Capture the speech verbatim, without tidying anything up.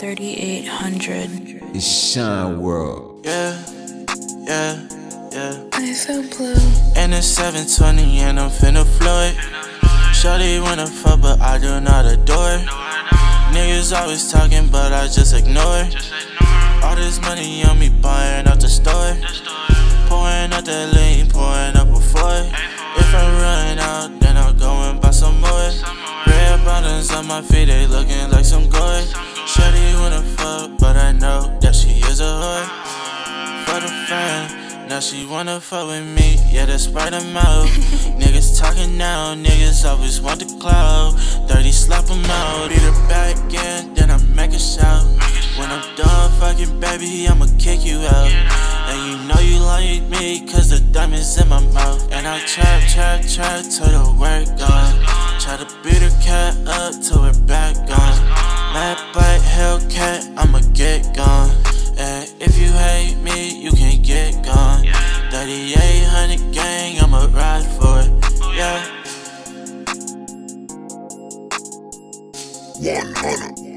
thirty-eight hundred. It's Shine World. Yeah, yeah, yeah. I feel blue. And it's seven twenty and I'm finna float. Shawty wanna fuck but I do not adore. Niggas always talking but I just ignore. All this money on me buying out the store. Pouring out that lean, pouring up a four. If I run out, then I'll go and buy some more. Red bottoms on my feet, they looking like some gold. Shawty wanna fuck, but I know that she is a whore. For the fan, now she wanna fuck with me, yeah, that's right, I'm out. Niggas talking now, niggas always want the clout. thirty slap them out, beat her back in, then I make a shout. When I'm done fucking, baby, I'ma kick you out. And you know you like me, cause the diamonds in my mouth. And I trap, trap, trap till the work gone. Try to beat her cat up till her back gone. Mad bite, Hellcat, I'ma get gone. And if you hate me, you can get gone. thirty-eight hundred gang, I'ma ride for it, yeah. one hundred